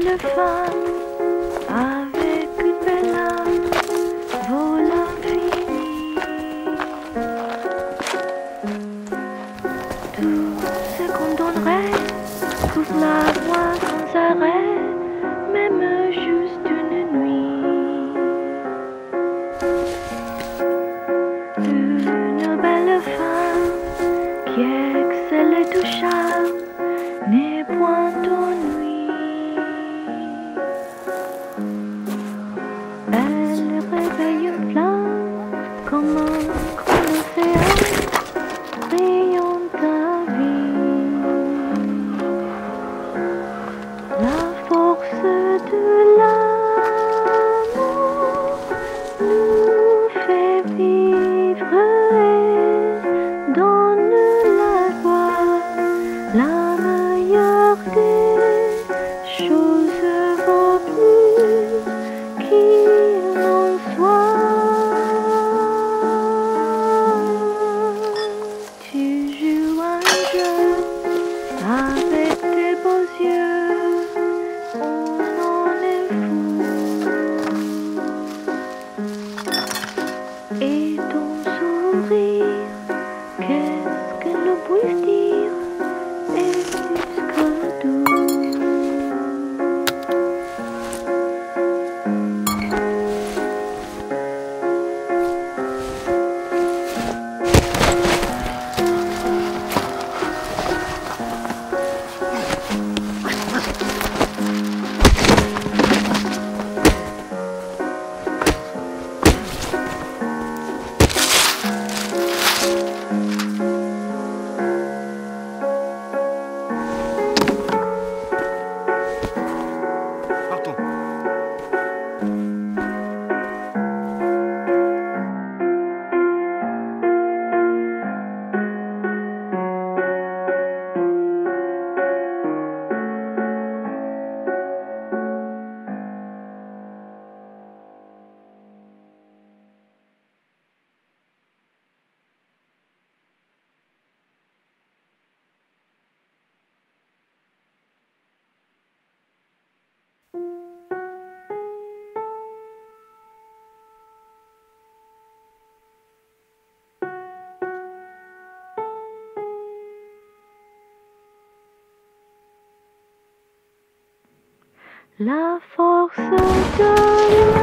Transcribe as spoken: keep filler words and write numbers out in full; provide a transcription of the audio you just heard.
belle femme avec une belle âme vaut l'infini. Tout ce qu'on donnerait pour la voir sans arrêt, même juste une nuit. Une belle femme qui excelle tout charme n'est point ennuyée. Elle réveille une flamme comme un grand océan brillant ta vie. La force de l'amour nous fait vivre et donne la joie, la meilleure des choses vaut plus qu'il en soit. Tu joues un jeu avec tes beaux yeux, on en est fou. Et ton sourire, qu'est-ce que l'on puisse dire, est plus que doux. Partons. La force de